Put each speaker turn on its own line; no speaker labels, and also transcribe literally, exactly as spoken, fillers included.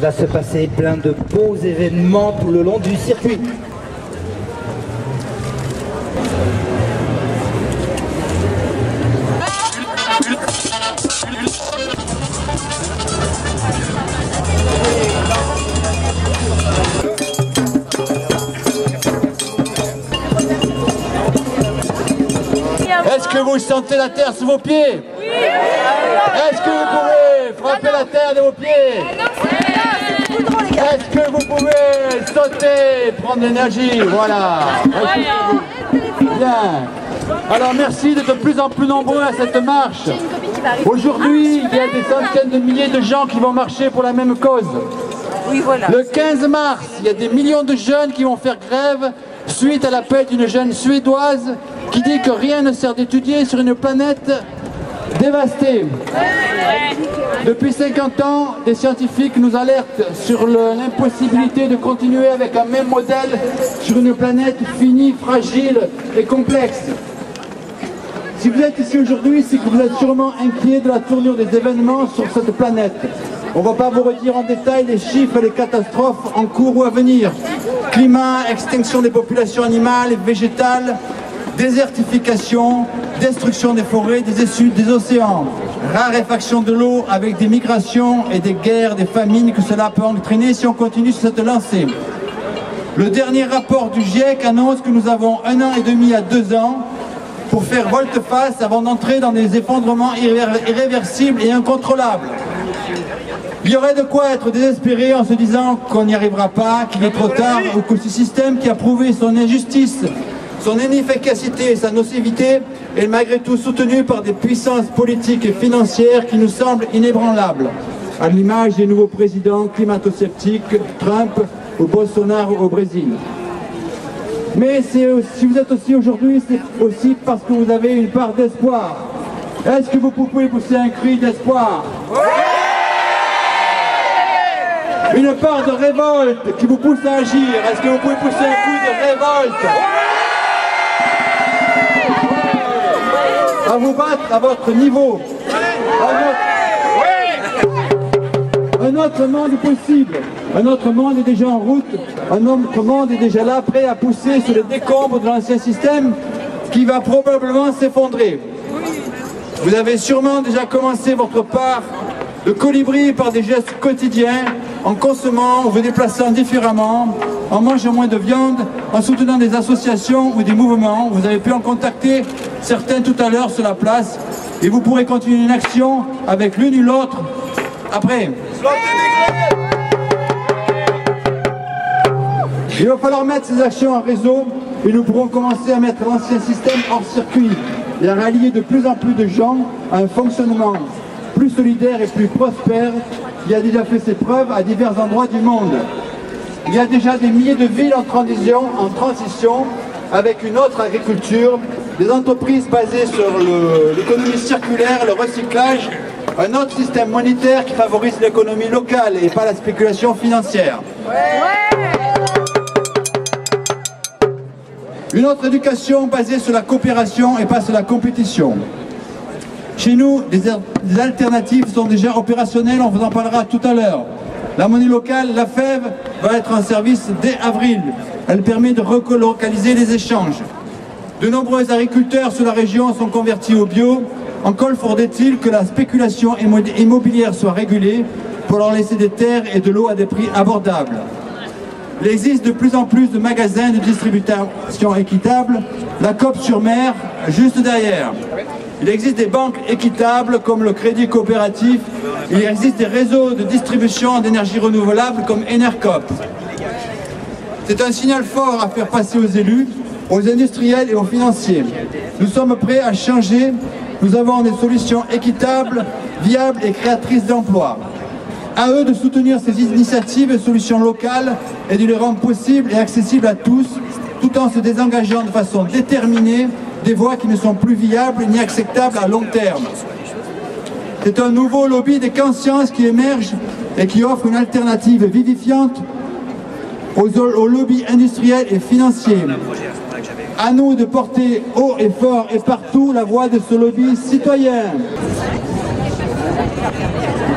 va se passer plein de beaux événements tout le long du circuit.
Est-ce que vous sentez la terre sous vos pieds? Oui. Est-ce que vous pouvez frapper la terre de vos pieds? Est-ce que vous pouvez sauter, prendre de l'énergie? Voilà. Bien. Alors merci d'être de plus en plus nombreux à cette marche. Aujourd'hui, il y a des centaines de milliers de gens qui vont marcher pour la même cause. Le quinze mars, il y a des millions de jeunes qui vont faire grève suite à l'appel d'une jeune Suédoise qui dit que rien ne sert d'étudier sur une planète dévastée. Depuis cinquante ans, des scientifiques nous alertent sur l'impossibilité de continuer avec un même modèle sur une planète finie, fragile et complexe. Si vous êtes ici aujourd'hui, c'est que vous êtes sûrement inquiet de la tournure des événements sur cette planète. On ne va pas vous redire en détail les chiffres et les catastrophes en cours ou à venir. Climat, extinction des populations animales et végétales, désertification, destruction des forêts, des études, des océans, raréfaction de l'eau avec des migrations et des guerres, des famines que cela peut entraîner si on continue sur cette lancée. Le dernier rapport du GIEC annonce que nous avons un an et demi à deux ans pour faire volte-face avant d'entrer dans des effondrements irréversibles et incontrôlables. Il y aurait de quoi être désespéré en se disant qu'on n'y arrivera pas, qu'il est trop tard, ou que ce système qui a prouvé son injustice, son inefficacité et sa nocivité est malgré tout soutenu par des puissances politiques et financières qui nous semblent inébranlables, à l'image des nouveaux présidents climato-sceptiques, Trump ou Bolsonaro au Brésil. Mais si vous êtes aussi aujourd'hui, c'est aussi parce que vous avez une part d'espoir. Est-ce que vous pouvez pousser un cri d'espoir? Une part de révolte qui vous pousse à agir. Est-ce que vous pouvez pousser un coup de révolte? À vous battre à votre niveau. Un autre, un autre monde est possible. Un autre monde est déjà en route. Un autre monde est déjà là, prêt à pousser sur les décombres de l'ancien système qui va probablement s'effondrer. Vous avez sûrement déjà commencé votre part de colibri par des gestes quotidiens, en consommant ou vous déplaçant différemment, en mangeant moins de viande, en soutenant des associations ou des mouvements. Vous avez pu en contacter certains tout à l'heure sur la place et vous pourrez continuer une action avec l'une ou l'autre après. Il va falloir mettre ces actions en réseau et nous pourrons commencer à mettre l'ancien système hors circuit et à rallier de plus en plus de gens à un fonctionnement plus solidaire et plus prospère qui a déjà fait ses preuves à divers endroits du monde. Il y a déjà des milliers de villes en transition, en transition avec une autre agriculture, des entreprises basées sur l'économie circulaire, le recyclage, un autre système monétaire qui favorise l'économie locale et pas la spéculation financière. Ouais. Une autre éducation basée sur la coopération et pas sur la compétition. Chez nous, des, des alternatives sont déjà opérationnelles, on vous en parlera tout à l'heure. La monnaie locale, la F E V, va être en service dès avril. Elle permet de relocaliser les échanges. De nombreux agriculteurs sur la région sont convertis au bio. Encore faudrait-il que la spéculation immobilière soit régulée pour leur laisser des terres et de l'eau à des prix abordables. Il existe de plus en plus de magasins de distribution équitable, la Coop sur mer, juste derrière. Il existe des banques équitables comme le Crédit Coopératif. Il existe des réseaux de distribution d'énergie renouvelable comme Enercoop. C'est un signal fort à faire passer aux élus, aux industriels et aux financiers. Nous sommes prêts à changer. Nous avons des solutions équitables, viables et créatrices d'emplois. À eux de soutenir ces initiatives et solutions locales et de les rendre possibles et accessibles à tous, tout en se désengageant de façon déterminée des voies qui ne sont plus viables ni acceptables à long terme. C'est un nouveau lobby des consciences qui émerge et qui offre une alternative vivifiante aux, aux lobbies industriels et financiers. À nous de porter haut et fort et partout la voix de ce lobby citoyen.